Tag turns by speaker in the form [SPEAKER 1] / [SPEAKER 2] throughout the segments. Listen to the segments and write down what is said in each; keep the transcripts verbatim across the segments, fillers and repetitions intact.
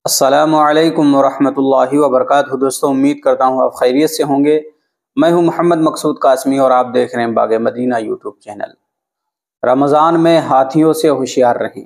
[SPEAKER 1] السلام علیکم ورحمۃ اللہ وبرکاتہ۔ دوستوں، امید کرتا ہوں آپ خیریت سے ہوں گے۔ میں ہوں محمد مقصود قاسمی اور آپ دیکھ رہے ہیں باغ مدینہ یوٹیوب چینل۔ رمضان میں ہاتھیوں سے ہوشیار رہیں۔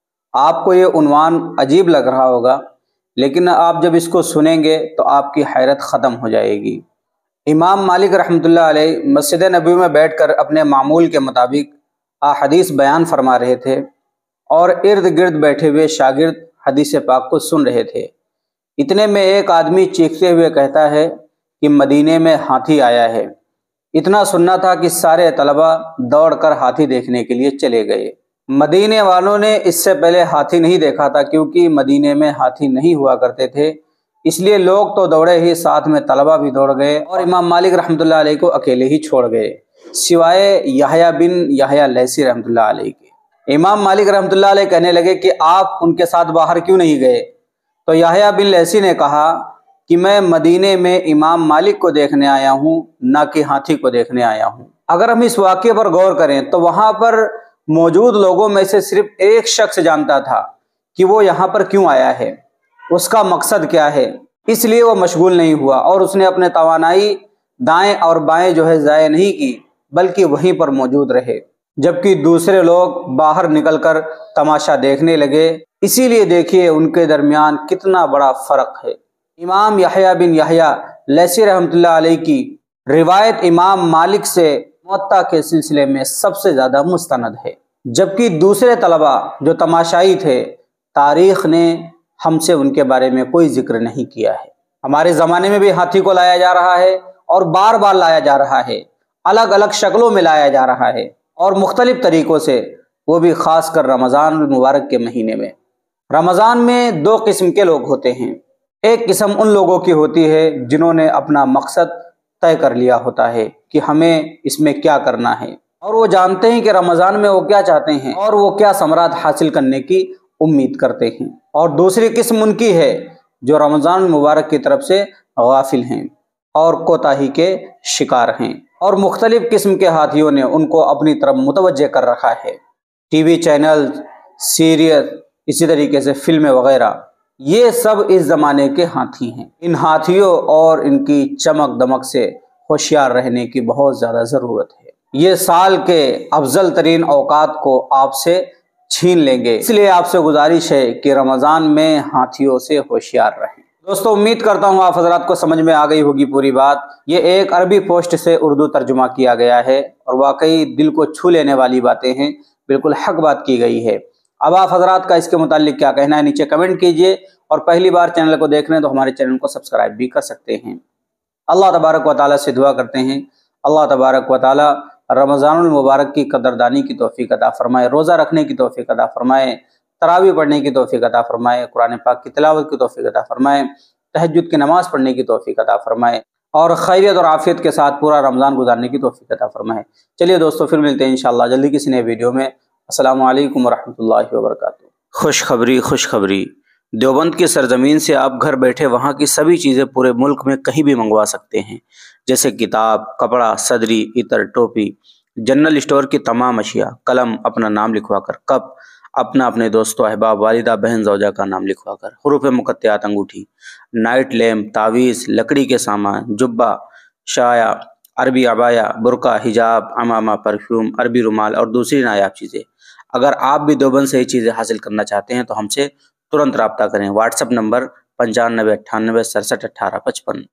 [SPEAKER 1] آپ کو یہ عنوان عجیب لگ رہا ہوگا، لیکن آپ جب اس کو سنیں گے تو آپ کی حیرت ختم ہو جائے گی۔ امام مالک رحمۃ اللہ علیہ مسجد نبوی میں بیٹھ کر اپنے معمول کے مطابق احادیث بیان فرما رہے تھے اور ارد گرد بیٹھے ہوئے شاگرد حدیث پاک کو سن رہے تھے۔ اتنے میں ایک آدمی چیختے ہوئے کہتا ہے کہ مدینے میں ہاتھی آیا ہے۔ اتنا سننا تھا کہ سارے طلبہ دوڑ کر ہاتھی دیکھنے کے لیے چلے گئے۔ مدینے والوں نے اس سے پہلے ہاتھی نہیں دیکھا تھا، کیونکہ مدینے میں ہاتھی نہیں ہوا کرتے تھے، اس لیے لوگ تو دوڑے ہی، ساتھ میں طلبہ بھی دوڑ گئے اور امام مالک رحمۃ اللہ علیہ کو اکیلے ہی چھوڑ گئے، سوائے یحییٰ بن یحییٰ لیثی رحمۃ اللہ علیہ کے۔ امام مالک رحمۃ اللہ علیہ کہنے لگے کہ آپ ان کے ساتھ باہر کیوں نہیں گئے؟ تو یحییٰ بن لیثی نے کہا کہ میں مدینے میں امام مالک کو دیکھنے آیا ہوں، نہ کہ ہاتھی کو دیکھنے آیا ہوں۔ اگر ہم اس واقعے پر غور کریں تو وہاں پر موجود لوگوں میں سے صرف ایک شخص جانتا تھا کہ وہ یہاں پر کیوں آیا ہے، اس کا مقصد کیا ہے، اس لیے وہ مشغول نہیں ہوا اور اس نے اپنے توانائی دائیں اور بائیں جو ہے ضائع نہیں کی، بلکہ وہیں پر موجود رہے، جبکہ دوسرے لوگ باہر نکل کر تماشا دیکھنے لگے۔ اسی لیے دیکھیے ان کے درمیان کتنا بڑا فرق ہے۔ امام یحییٰ بن یحییٰ لیثی رحمۃ اللہ علیہ کی روایت امام مالک سے موطا کے سلسلے میں سب سے زیادہ مستند ہے، جبکہ دوسرے طلبہ جو تماشائی تھے، تاریخ نے ہم سے ان کے بارے میں کوئی ذکر نہیں کیا ہے۔ ہمارے زمانے میں بھی ہاتھی کو لایا جا رہا ہے اور بار بار لایا جا رہا ہے، الگ الگ شکلوں میں لایا جا رہا ہے اور مختلف طریقوں سے، وہ بھی خاص کر رمضان المبارک کے مہینے میں۔ رمضان میں دو قسم کے لوگ ہوتے ہیں۔ ایک قسم ان لوگوں کی ہوتی ہے جنہوں نے اپنا مقصد طے کر لیا ہوتا ہے کہ ہمیں اس میں کیا کرنا ہے، اور وہ جانتے ہیں کہ رمضان میں وہ کیا چاہتے ہیں اور وہ کیا ثمرات حاصل کرنے کی امید کرتے ہیں۔ اور دوسری قسم ان کی ہے جو رمضان المبارک کی طرف سے غافل ہیں اور کوتاہی کے شکار ہیں، اور مختلف قسم کے ہاتھیوں نے ان کو اپنی طرف متوجہ کر رکھا ہے۔ ٹی وی چینل، سیریل، اسی طریقے سے فلمیں وغیرہ، یہ سب اس زمانے کے ہاتھی ہیں۔ ان ہاتھیوں اور ان کی چمک دمک سے ہوشیار رہنے کی بہت زیادہ ضرورت ہے۔ یہ سال کے افضل ترین اوقات کو آپ سے چھین لیں گے، اس لیے آپ سے گزارش ہے کہ رمضان میں ہاتھیوں سے ہوشیار رہیں۔ دوستو، امید کرتا ہوں آپ حضرات کو سمجھ میں آ گئی ہوگی پوری بات۔ یہ ایک عربی پوسٹ سے اردو ترجمہ کیا گیا ہے اور واقعی دل کو چھو لینے والی باتیں ہیں، بالکل حق بات کی گئی ہے۔ اب آپ حضرات کا اس کے متعلق کیا کہنا ہے، نیچے کمنٹ کیجئے، اور پہلی بار چینل کو دیکھ رہے ہیں تو ہمارے چینل کو سبسکرائب بھی کر سکتے ہیں۔ اللہ تبارک و تعالیٰ سے دعا کرتے ہیں، اللہ تبارک و تعالیٰ رمضان المبارک کی قدردانی کی توفیق عطا فرمائے، روزہ رکھنے کی توفیق عطا فرمائے، تراویح پڑھنے کی توفیق عطا فرمائے، قرآن پاک کی تلاوت کی توفیق عطا فرمائے، تہجد کی نماز پڑھنے کی توفیق عطا فرمائے، اور خیریت اور عافیت کے ساتھ پورا رمضان گزارنے کی توفیق عطا فرمائے۔ چلیے دوستو، پھر ملتے ہیں انشاءاللہ جلدی کسی نئے ویڈیو میں۔ السلام علیکم ورحمۃ اللہ وبرکاتہ۔ خوشخبری خوشخبری دیوبند کی سرزمین سے آپ گھر بیٹھے وہاں کی سبھی چیزیں پورے ملک میں کہیں بھی منگوا سکتے ہیں، جیسے کتاب، کپڑا، صدری، عطر، ٹوپی، جنرل اسٹور کی تمام اشیاء، قلم اپنا نام لکھوا کر، کپ اپنا اپنے دوستوں، احباب، والدہ، بہن، زوجہ کا نام لکھوا کر، حروف مقطعات انگوٹھی، نائٹ لیمپ، تعویذ، لکڑی کے سامان، جبہ، شایا، عربی عبایا، برقع، حجاب، عمامہ، پرفیوم، عربی رومال اور دوسری نایاب چیزیں۔ اگر آپ بھی دیوبند سے یہ چیزیں حاصل کرنا چاہتے ہیں تو ہم سے ترنت رابطہ کریں۔ واٹس ایپ نمبر پنچانوے اٹھانوے سڑسٹھ اٹھارہ پچپن۔